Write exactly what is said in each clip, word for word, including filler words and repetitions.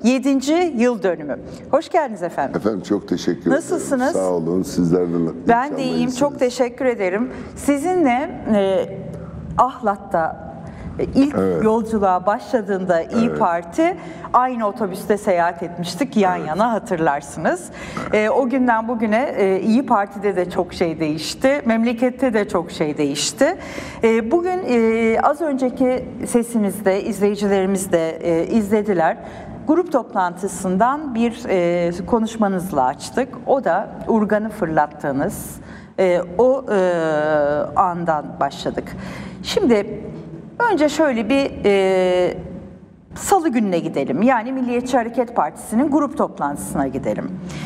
yedinci yıl dönümü. Hoş geldiniz efendim. Efendim çok teşekkür ederim. Nasılsınız? Sağ olun. Sizlerden. Ben de iyiyim. Çok teşekkür ederim. Sizinle e, Ahlat'ta e, ilk evet. yolculuğa başladığında İYİ evet. Parti aynı otobüste seyahat etmiştik yan evet. yana, hatırlarsınız. Evet. E, o günden bugüne e, İYİ Parti'de de çok şey değişti. Memlekette de çok şey değişti. E, bugün e, az önceki sesimizde izleyicilerimiz de e, izlediler. Grup toplantısından bir e, konuşmanızla açtık. O da urganı fırlattığınız e, o e, andan başladık. Şimdi önce şöyle bir e, salı gününe gidelim. Yani Milliyetçi Hareket Partisi'nin grup toplantısına gidelim.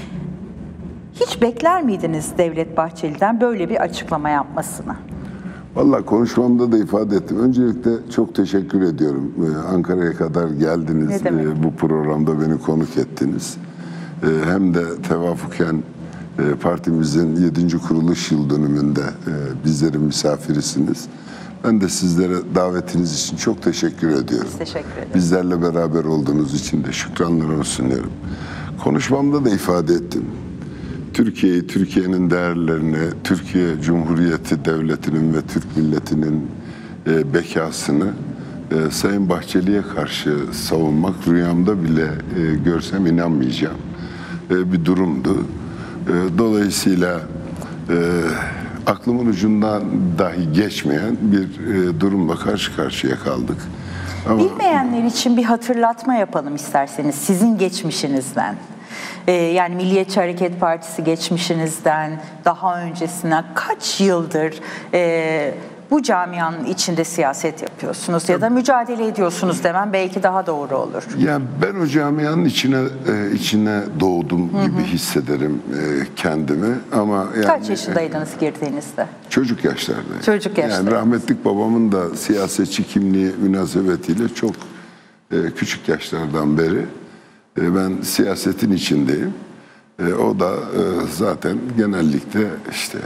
Hiç bekler miydiniz Devlet Bahçeli'den böyle bir açıklama yapmasını? Vallahi konuşmamda da ifade ettim. Öncelikle çok teşekkür ediyorum. Ee, Ankara'ya kadar geldiniz. Ee, bu programda beni konuk ettiniz. Ee, hem de tevafuken e, partimizin yedinci kuruluş yıl dönümünde e, bizlerin misafirisiniz. Ben de sizlere davetiniz için çok teşekkür ediyorum. Biz teşekkür ederiz. Bizlerle beraber olduğunuz için de şükranlarımı sunuyorum. Konuşmamda da ifade ettim. Türkiye'yi, Türkiye'nin değerlerini, Türkiye Cumhuriyeti Devleti'nin ve Türk milletinin e, bekasını e, Sayın Bahçeli'ye karşı savunmak rüyamda bile e, görsem inanmayacağım e, bir durumdu. E, dolayısıyla e, aklımın ucundan dahi geçmeyen bir e, durumla karşı karşıya kaldık. Ama bilmeyenler için bir hatırlatma yapalım isterseniz sizin geçmişinizden. Yani Milliyetçi Hareket Partisi geçmişinizden, daha öncesinden kaç yıldır e, bu camianın içinde siyaset yapıyorsunuz ya da mücadele ediyorsunuz demem belki daha doğru olur. Yani ben o camianın içine e, içine doğdum Hı-hı. gibi hissederim e, kendimi ama yani, kaç yaşındaydınız e, girdiğinizde? Çocuk yaşlardaydım. Çocuk yaşlardaydınız. Yani rahmetlik babamın da siyasetçi kimliği münasebetiyle çok e, küçük yaşlardan beri ben siyasetin içindeyim. E, o da e, zaten genellikle işte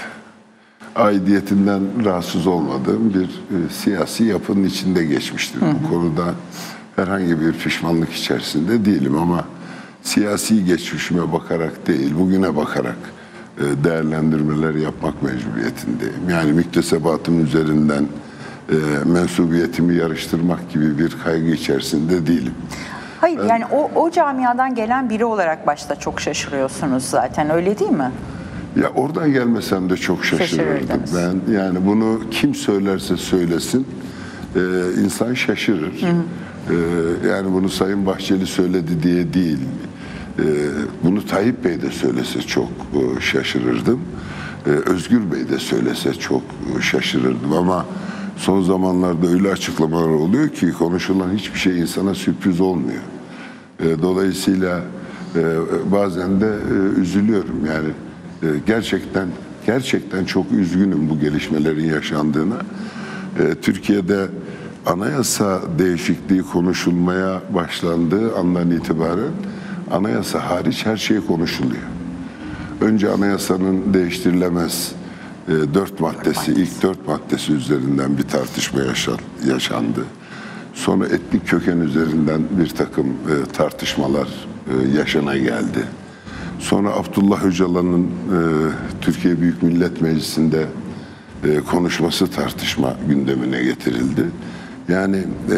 aidiyetinden rahatsız olmadığım bir e, siyasi yapının içinde geçmiştir. Hı hı. Bu konuda herhangi bir pişmanlık içerisinde değilim ama siyasi geçmişime bakarak değil, bugüne bakarak e, değerlendirmeler yapmak mecburiyetindeyim. Yani müktesebatım üzerinden e, mensubiyetimi yarıştırmak gibi bir kaygı içerisinde değilim. Hayır ben, yani o, o camiadan gelen biri olarak başta çok şaşırıyorsunuz zaten, öyle değil mi? Ya oradan gelmesem de çok şaşırırdım. Ben yani bunu kim söylerse söylesin e, insan şaşırır. Hı hı. E, yani bunu Sayın Bahçeli söyledi diye değil. E, bunu Tayyip Bey de söylese çok e, şaşırırdım. E, Özgür Bey de söylese çok e, şaşırırdım ama son zamanlarda öyle açıklamalar oluyor ki konuşulan hiçbir şey insana sürpriz olmuyor. Dolayısıyla bazen de üzülüyorum. Yani gerçekten gerçekten çok üzgünüm bu gelişmelerin yaşandığına. Türkiye'de anayasa değişikliği konuşulmaya başlandığı andan itibaren anayasa hariç her şey konuşuluyor. Önce anayasanın değiştirilemez dört maddesi, ilk dört maddesi üzerinden bir tartışma yaşandı. Sonra etnik köken üzerinden bir takım e, tartışmalar e, yaşana geldi. Sonra Abdullah Öcalan'ın e, Türkiye Büyük Millet Meclisi'nde e, konuşması tartışma gündemine getirildi. Yani e,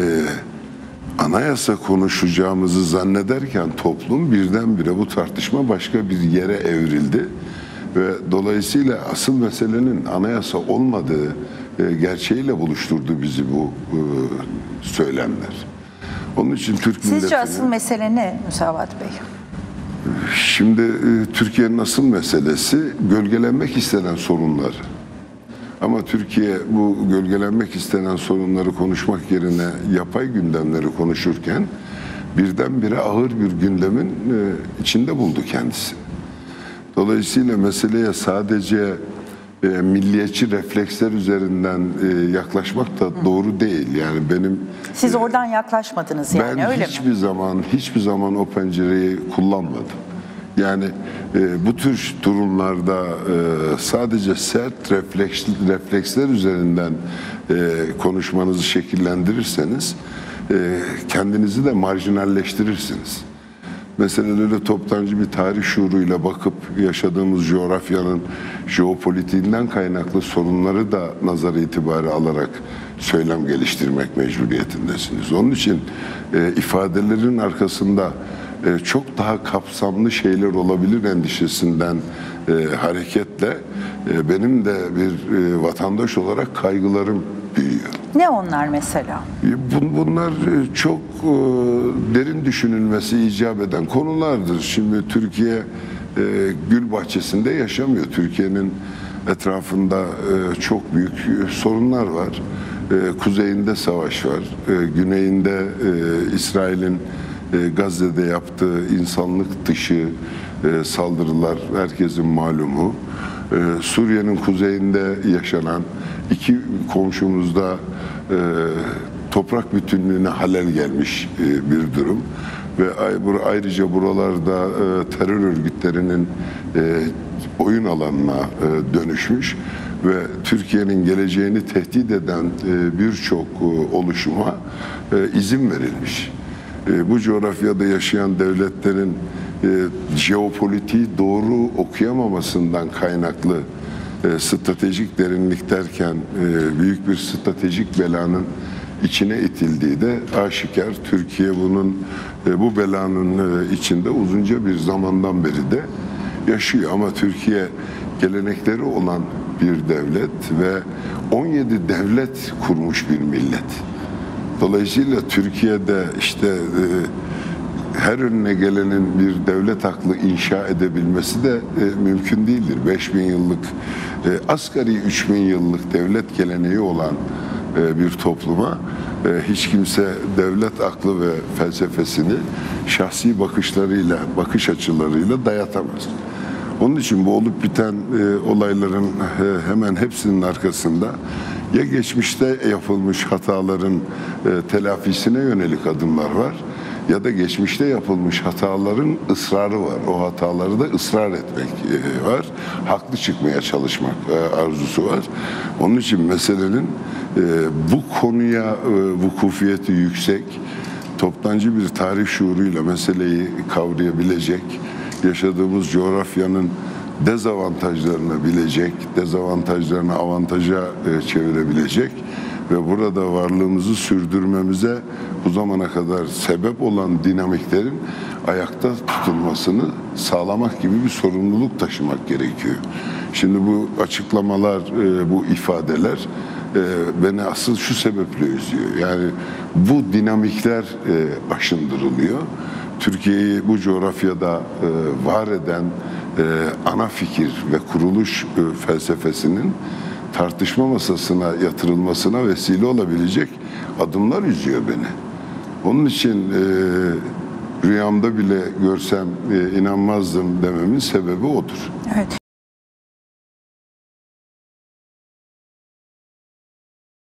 anayasa konuşacağımızı zannederken toplum birdenbire bu tartışma başka bir yere evrildi. Ve dolayısıyla asıl meselenin anayasa olmadığı e, gerçeğiyle buluşturdu bizi bu e, söylemler. Onun için Türk milletini... Sizce asıl mesele ne Müsavat Bey? Şimdi e, Türkiye'nin asıl meselesi gölgelenmek istenen sorunlar. Ama Türkiye bu gölgelenmek istenen sorunları konuşmak yerine yapay gündemleri konuşurken birdenbire ağır bir gündemin e, içinde buldu kendisi. Dolayısıyla meseleye sadece e, milliyetçi refleksler üzerinden e, yaklaşmak da doğru değil. Yani benim Siz e, oradan yaklaşmadınız yani, öyle mi? Ben hiçbir zaman hiçbir zaman o pencereyi kullanmadım. Yani e, bu tür durumlarda e, sadece sert refleks, refleksler üzerinden e, konuşmanızı şekillendirirseniz kendinizi de marjinalleştirirsiniz. Meseleleri toptancı bir tarih şuuruyla bakıp yaşadığımız coğrafyanın jeopolitiğinden kaynaklı sorunları da nazar itibarı alarak söylem geliştirmek mecburiyetindesiniz. Onun için e, ifadelerin arkasında e, çok daha kapsamlı şeyler olabilir endişesinden e, hareketle e, benim de bir e, vatandaş olarak kaygılarım büyüyor. Ne onlar mesela? Bunlar çok derin düşünülmesi icap eden konulardır. Şimdi Türkiye gül bahçesinde yaşamıyor. Türkiye'nin etrafında çok büyük sorunlar var. Kuzeyinde savaş var. Güneyinde İsrail'in Gazze'de yaptığı insanlık dışı saldırılar herkesin malumu. Suriye'nin kuzeyinde yaşanan iki komşumuzda e, toprak bütünlüğüne halel gelmiş e, bir durum ve ayrıca buralarda e, terör örgütlerinin e, oyun alanına e, dönüşmüş ve Türkiye'nin geleceğini tehdit eden e, birçok e, oluşuma e, izin verilmiş. E, bu coğrafyada yaşayan devletlerin e, jeopolitiği doğru okuyamamasından kaynaklı e, stratejik derinlik derken e, büyük bir stratejik belanın içine itildiği de aşikar. Türkiye bunun e, bu belanın e, içinde uzunca bir zamandan beri de yaşıyor. Ama Türkiye gelenekleri olan bir devlet ve on yedi devlet kurmuş bir millet. Dolayısıyla Türkiye'de işte e, her önüne gelenin bir devlet aklı inşa edebilmesi de e, mümkün değildir. beş bin yıllık, e, asgari üç bin yıllık devlet geleneği olan e, bir topluma e, hiç kimse devlet aklı ve felsefesini şahsi bakışlarıyla, bakış açılarıyla dayatamaz. Onun için bu olup biten e, olayların e, hemen hepsinin arkasında ya geçmişte yapılmış hataların e, telafisine yönelik adımlar var ya da geçmişte yapılmış hataların ısrarı var. O hataları da ısrar etmek e, var. Haklı çıkmaya çalışmak e, arzusu var. Onun için meselenin e, bu konuya e, vukufiyeti yüksek, toptancı bir tarih şuuruyla meseleyi kavrayabilecek, yaşadığımız coğrafyanın dezavantajlarını bilecek, dezavantajlarını avantaja e, çevirebilecek ve burada varlığımızı sürdürmemize bu zamana kadar sebep olan dinamiklerin ayakta tutulmasını sağlamak gibi bir sorumluluk taşımak gerekiyor. Şimdi bu açıklamalar, e, bu ifadeler e, beni asıl şu sebeple üzüyor. Yani bu dinamikler e, aşındırılıyor. Türkiye'yi bu coğrafyada e, var eden e, ana fikir ve kuruluş e, felsefesinin tartışma masasına yatırılmasına vesile olabilecek adımlar üzüyor beni. Onun için e, rüyamda bile görsem e, inanmazdım dememin sebebi odur. Evet.